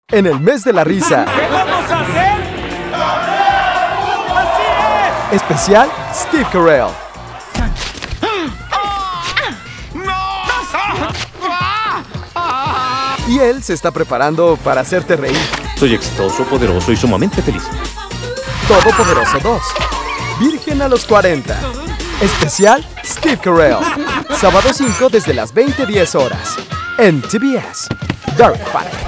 En el mes de la risa. ¿Qué vamos a hacer? ¡Así es! Especial Steve Carell. Y él se está preparando para hacerte reír. Soy exitoso, poderoso y sumamente feliz. Todopoderoso 2. Virgen a los 40. Especial Steve Carell. Sábado 5 desde las 20:10 horas. En TBS. Dark Fight.